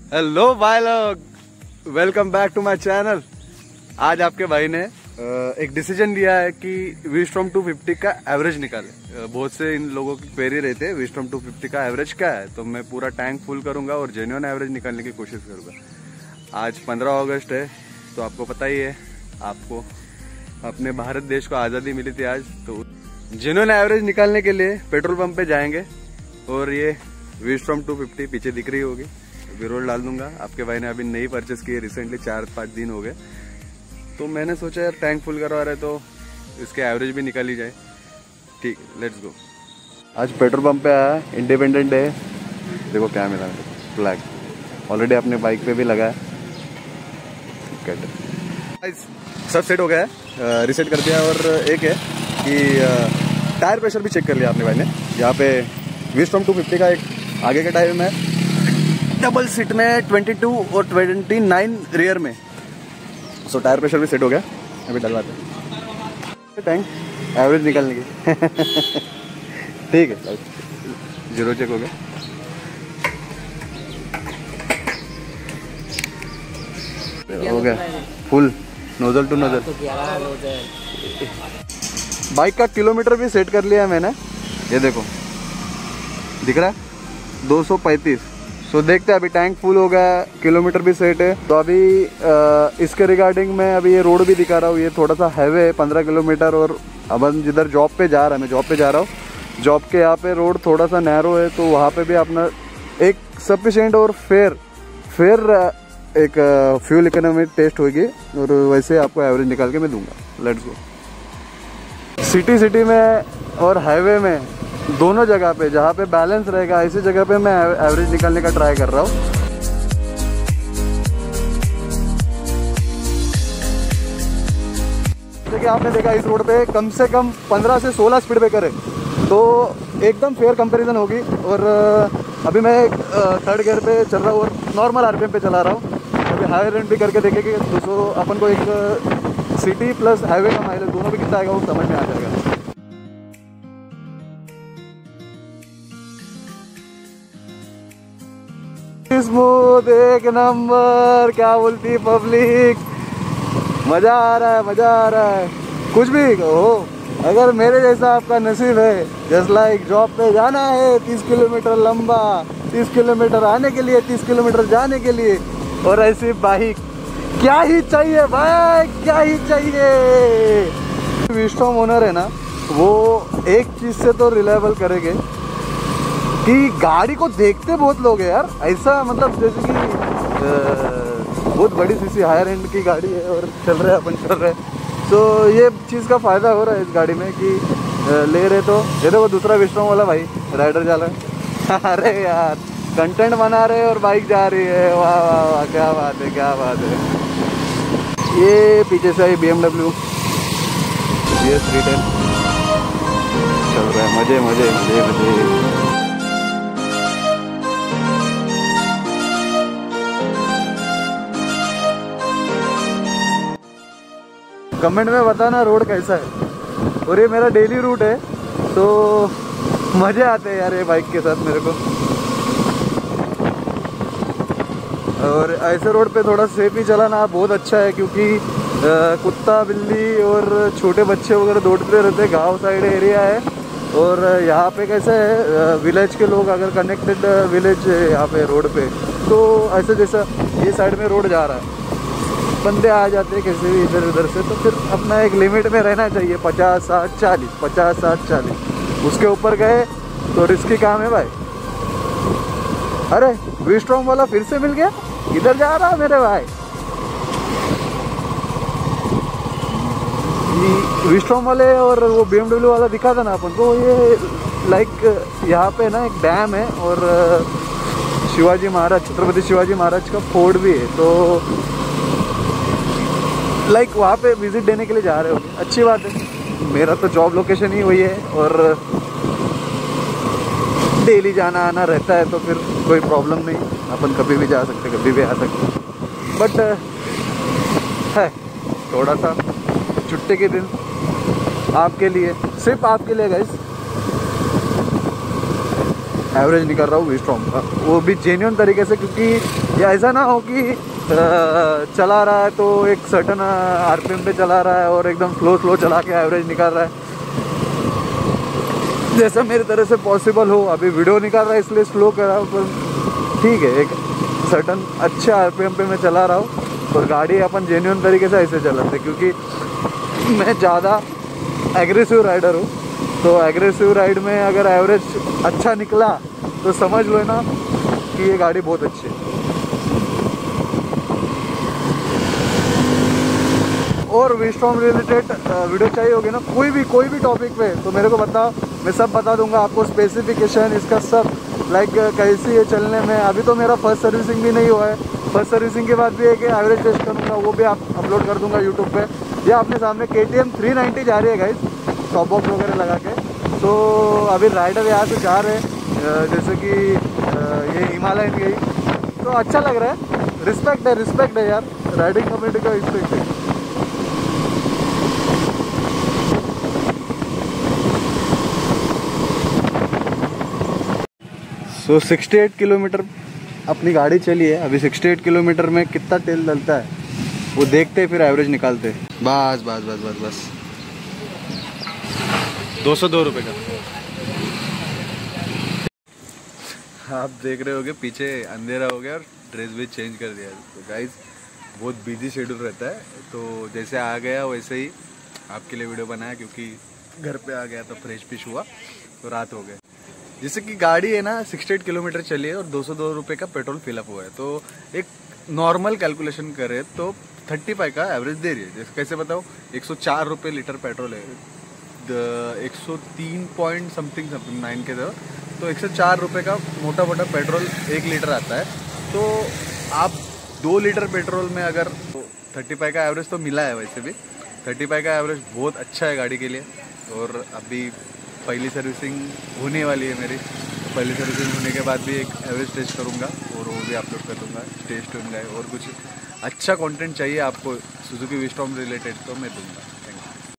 Hello भाई लोग, welcome back to my channel. आज आपके भाई ने एक डिसीजन लिया है कि वीस्टॉर्म 250 का एवरेज निकाले। बहुत से इन लोगों की क्वेरी रहते हैं वीस्टॉर्म 250 का एवरेज क्या है, तो मैं पूरा टैंक फुल करूंगा और जेन्युइन एवरेज निकालने की कोशिश करूंगा। आज 15 अगस्त है, तो आपको पता ही है, आपको अपने भारत देश को आज़ादी मिली थी आज। तो जेन्युइन एवरेज निकालने के लिए पेट्रोल पंप पे जाएंगे और ये वीस्टॉर्म 250 पीछे दिख रही होगी, विरोल डाल दूंगा। आपके भाई ने अभी नई परचेस की है, रिसेंटली 4-5 दिन हो गए, तो मैंने सोचा यार टैंक फुल करवा रहे तो इसके एवरेज भी निकाली जाए। ठीक, लेट्स गो। आज पेट्रोल पंप पे आया, इंडिपेंडेंट डे। देखो क्या मिला, फ्लैग ऑलरेडी अपने बाइक पे भी लगा है। सब सेट हो गया है, रिसेट कर दिया। और एक है कि टायर प्रेशर भी चेक कर लिया अपने भाई ने। यहाँ पे वीस्टॉर्म 250 का एक आगे के टायर में, डबल सीट में 22 और 29 रियर में। सो टायर प्रेशर भी सेट हो गया। अभी डलवाते हैं टैंक एवरेज निकालने की। ठीक है, जीरो चेक हो गया। हो गया full nozzle to nozzle. Bike का किलोमीटर भी सेट कर लिया है मैंने, ये देखो दिख रहा है 235। सो देखते हैं, अभी टैंक फुल हो गया, किलोमीटर भी सेट है। तो अभी इसके रिगार्डिंग मैं अभी ये रोड भी दिखा रहा हूँ। ये थोड़ा सा हाईवे है 15 किलोमीटर, और अब हम जिधर जॉब पे जा रहा है, मैं जॉब पे जा रहा हूँ, जॉब के यहाँ पे रोड थोड़ा सा नैरो है, तो वहाँ पे भी अपना एक सफिशिएंट और फेयर एक फ्यूल इकोनॉमी टेस्ट होगी, और वैसे आपको एवरेज निकाल के मैं दूंगा। Let's go. सिटी में और हाईवे में दोनों जगह पे जहाँ पे बैलेंस रहेगा, ऐसी जगह पे मैं एवरेज निकालने का ट्राई कर रहा हूँ। जैसे कि आपने देखा इस रोड पे कम से कम 15 से 16 स्पीड ब्रेकर है, तो एकदम फेयर कंपैरिजन होगी। और अभी मैं थर्ड गियर पे चल रहा हूँ और नॉर्मल आरपीएम पे चला रहा हूँ। अभी हाई रेंट भी करके देखेंगे, तो अपन को एक सिटी प्लस हाईवे का माइलेज दोनों भी कितना आएगा वो समझ में आ जाएगा। स्मूथ एक नंबर, क्या बोलती पब्लिक, मजा आ रहा है। कुछ भी हो, अगर मेरे जैसा आपका नसीब है, जस्ट लाइक जॉब पे जाना है 30 किलोमीटर लंबा, 30 किलोमीटर आने के लिए, 30 किलोमीटर जाने के लिए, और ऐसी बाइक क्या ही चाहिए भाई, क्या ही चाहिए। वीस्टॉर्म ओनर है ना, वो एक चीज से तो रिलायबल करेंगे कि गाड़ी को देखते बहुत लोग हैं यार, ऐसा मतलब जैसे कि बहुत बड़ी सीसी हायर एंड की गाड़ी है और चल रहे हैं। तो ये चीज़ का फ़ायदा हो रहा है इस गाड़ी में कि ले रहे तो ये देखो दूसरा वीस्टॉर्म वाला भाई राइडर जा रहा है। अरे यार कंटेंट बना रहे और बाइक जा रही है, वाह वाह वाह, क्या बात है। ये पीछे से आई BMW GS 310 चल रहा है, मजे। कमेंट में बताना रोड कैसा है। और ये मेरा डेली रूट है, तो मज़े आते हैं यार ये बाइक के साथ मेरे को। और ऐसे रोड पे थोड़ा सेफ ही चलाना बहुत अच्छा है, क्योंकि कुत्ता बिल्ली और छोटे बच्चे वगैरह दौड़ते रहते हैं। गांव साइड एरिया है, और यहाँ पे कैसे है, विलेज के लोग अगर कनेक्टेड विलेज है यहाँ पे रोड पे, तो ऐसे जैसा ये साइड में रोड जा रहा है, बंदे आ जाते हैं कैसे भी इधर उधर से, तो फिर अपना एक लिमिट में रहना चाहिए, 50-60-40। उसके ऊपर गए तो रिस्की काम है भाई। अरे वीस्टॉर्म वाला फिर से मिल गया, इधर जा रहा है मेरे भाई। वीस्टॉर्म वाले और वो BMW वाला दिखा था ना अपन को, ये लाइक यहाँ पे ना एक डैम है, और छत्रपति शिवाजी महाराज का फोर्ट भी है, तो लाइक वहाँ पे विजिट देने के लिए जा रहे हो, अच्छी बात है। मेरा तो जॉब लोकेशन ही वही है, और डेली जाना आना रहता है, तो फिर कोई प्रॉब्लम नहीं, अपन कभी भी जा सकते, कभी भी आ सकते। बट है थोड़ा सा छुट्टी के दिन आपके लिए, सिर्फ आपके लिए गाइस, एवरेज निकल रहा हूँ वी-स्ट्रॉम का, वो भी जेन्युइन तरीके से, क्योंकि ये ऐसा ना हो कि चला रहा है तो एक सर्टन आरपीएम पे चला रहा है और एकदम स्लो चला के एवरेज निकाल रहा है, जैसा मेरी तरह से पॉसिबल हो। अभी वीडियो निकाल रहा है इसलिए स्लो कर रहा हूँ, पर ठीक है, एक सर्टन अच्छे आरपीएम पे मैं चला रहा हूँ और गाड़ी अपन जेन्युइन तरीके से ऐसे चलाते, क्योंकि मैं ज़्यादा एग्रेसिव राइडर हूँ। तो एग्रेसिव राइड में अगर एवरेज अच्छा निकला तो समझ लो ना कि ये गाड़ी बहुत अच्छी है। और वी-स्ट्रॉम रिलेटेड वीडियो चाहिए होगी ना, कोई भी टॉपिक पे, तो मेरे को बताओ, मैं सब बता दूंगा आपको, स्पेसिफिकेशन इसका सब, लाइक कैसी है चलने में। अभी तो मेरा फर्स्ट सर्विसिंग भी नहीं हुआ है, फर्स्ट सर्विसिंग के बाद भी एक एवरेज टेस्ट करूँगा, वो भी आप अपलोड कर दूंगा यूट्यूब पे। ये अपने सामने KTM 390 जा रही है गाइस, टॉप बॉक्स वगैरह लगा के। तो अभी राइडर यहाँ से जा रहे हैं, जैसे कि ये हिमालयन गई, तो अच्छा लग रहा है। रिस्पेक्ट है यार, राइडिंग कम्युनिटी का रिस्पेक्ट है। सो 68 किलोमीटर अपनी गाड़ी चली है। अभी 68 किलोमीटर में कितना तेल डलता है वो देखते फिर एवरेज निकालते। बस 202 रुपये का। आप देख रहे होगे पीछे अंधेरा हो गया और ड्रेस भी चेंज कर दिया। तो गाइज बहुत बिजी शेड्यूल रहता है, तो जैसे आ गया वैसे ही आपके लिए वीडियो बनाया, क्योंकि घर पे आ गया तो फ्रेश फिश हुआ तो रात हो गया। जैसे कि गाड़ी है ना 68 किलोमीटर चली है और 202 रुपये का पेट्रोल फिलअप हुआ है, तो एक नॉर्मल कैलकुलेशन करें तो 35 का एवरेज दे रही है। जैसे कैसे बताओ, 104 रुपये लीटर पेट्रोल है, 103 पॉइंट समथिंग 9 के दर, तो 104 रुपये का मोटा पेट्रोल 1 लीटर आता है। तो आप 2 लीटर पेट्रोल में अगर 35 का एवरेज तो मिला है, वैसे भी 35 का एवरेज बहुत अच्छा है गाड़ी के लिए। और अभी पहली सर्विसिंग होने वाली है मेरी, तो पहली सर्विसिंग होने के बाद भी एक एवरेज टेस्ट करूँगा और वो भी अपलोड कर दूँगा। टेस्ट होंगे और कुछ अच्छा कंटेंट चाहिए आपको सुजुकी वी-स्ट्रॉम रिलेटेड तो मैं दूँगा।